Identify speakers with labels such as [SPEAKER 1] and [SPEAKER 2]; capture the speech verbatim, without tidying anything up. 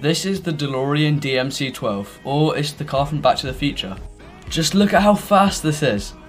[SPEAKER 1] This is the Delorean D M C twelve, or it's the car from Back to the Future. Just look at how fast this is.